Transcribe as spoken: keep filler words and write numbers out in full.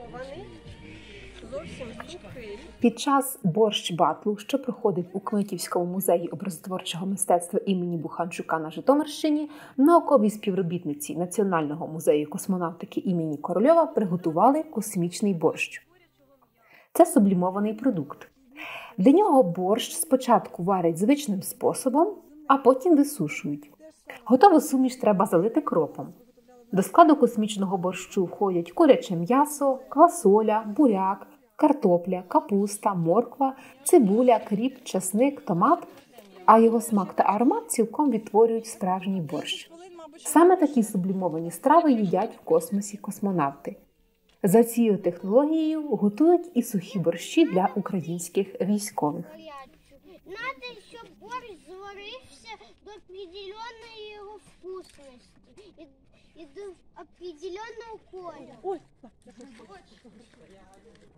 сублімований, зовсім сухий. Під час борщ-батлу, що проходив у Кмитівському музеї образотворчого мистецтва імені Буханчука на Житомирщині, наукові співробітниці Національного музею космонавтики імені Корольова приготували космічний борщ. Це сублімований продукт. Для нього борщ спочатку варять звичним способом, а потім висушують. Готову суміш треба залити кропом. До складу космічного борщу входять куряче м'ясо, квасоля, буряк, картопля, капуста, морква, цибуля, кріп, часник, томат, а його смак та аромат цілком відтворюють справжній борщ. Саме такі сублімовані страви їдять в космосі космонавти. За цією технологією готують і сухі борщі для українських військових. Надо, щоб борщ зварився до определенної його вкусності і, і до определенного кольору.